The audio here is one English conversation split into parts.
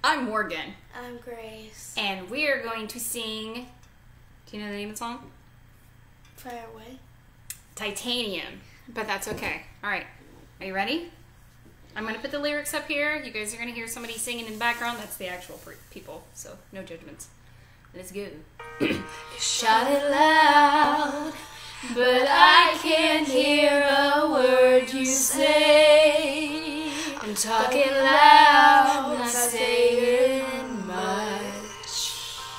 I'm Morgan. I'm Grace. And we are going to sing, do you know the name of the song? Fire Away. Titanium, but that's okay. Alright, are you ready? I'm going to put the lyrics up here. You guys are going to hear somebody singing in the background. That's the actual people, so no judgments. Let's go. Shout it loud, but I can't hear a word you say. I'm talking loud, not saying much.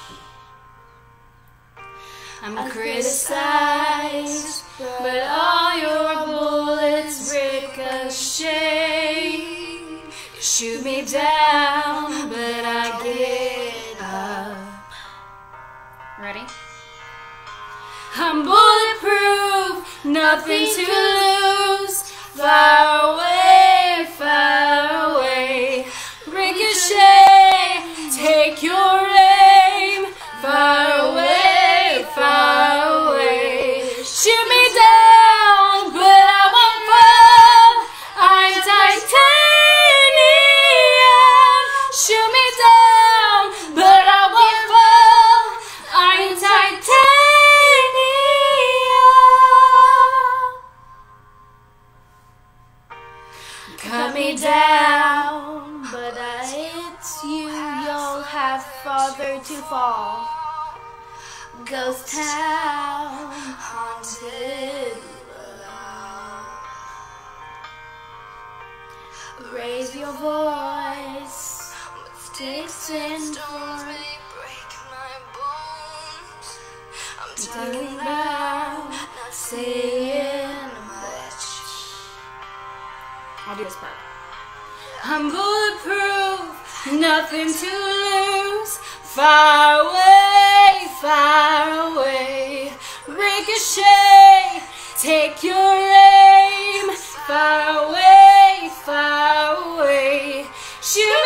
I'm criticized, but all your bullets ricochet. You shoot me down, but I get up. Ready? I'm bulletproof, nothing to lose. Far away, far away. Ricochet, take your aim. Far away, far away. Shoot me down, but I won't fall. I'm titanium. Shoot me down, but I won't fall. I'm titanium. Cut me down, but it's you. You'll have farther to fall. Ghost town, haunted love. Raise your voice, sticks and stones may break my bones. I'm talking about, not saying much. I'll do this part. I'm bulletproof, nothing to lose. Far away, far away. Ricochet, take your aim. Far away, far away. Shoot